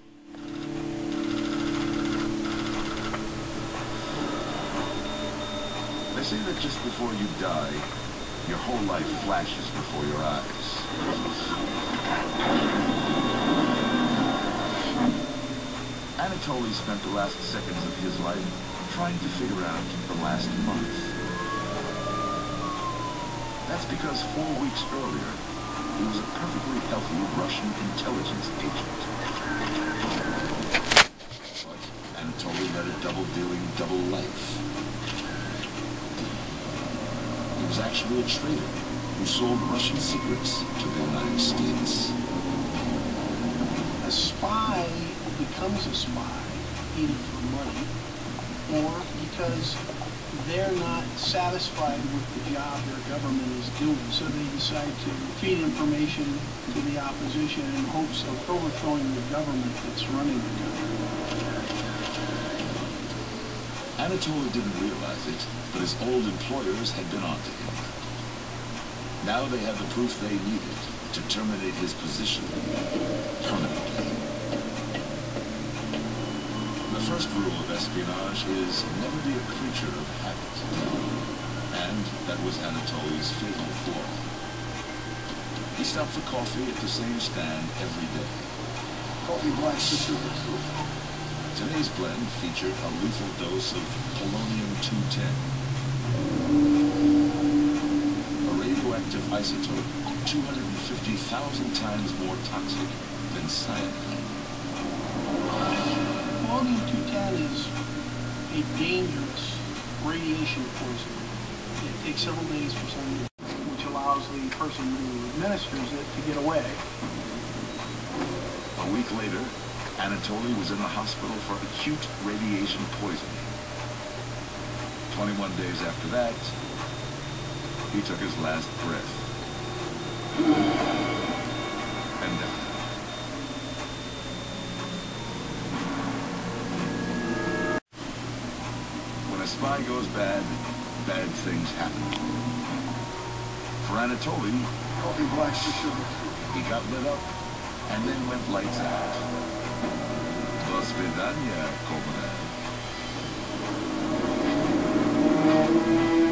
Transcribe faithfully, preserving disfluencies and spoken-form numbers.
They say that just before you die, your whole life flashes before your eyes. Anatoly spent the last seconds of his life trying to figure out the last month. That's because four weeks earlier, he was a perfectly healthy Russian intelligence agent. But Anatoly led a double-dealing double life. He was actually a traitor who sold Russian secrets to the United States. A spy becomes a spy either for money or because they're not satisfied with the job their government is doing, so they decide to feed information to the opposition in hopes of overthrowing the government that's running the country. Anatoly didn't realize it, but his old employers had been onto him. Now they had the proof they needed to terminate his position permanently. The first rule of espionage is never be a creature of habit. And that was Anatoly's fatal flaw. He stopped for coffee at the same stand every day. Coffee black for sugar. Today's blend featured a lethal dose of polonium two ten, a radioactive isotope two hundred fifty thousand times more toxic than cyanide. Polonium two ten is a dangerous radiation poison. It takes several days for something, which allows the person who administers it to get away. A week later, Anatoly was in the hospital for acute radiation poisoning. twenty-one days after that, he took his last breath and died. When a spy goes bad, bad things happen. For Anatoly, Coffee black for sugar. he got lit up and then went lights out. До свидания, комрад.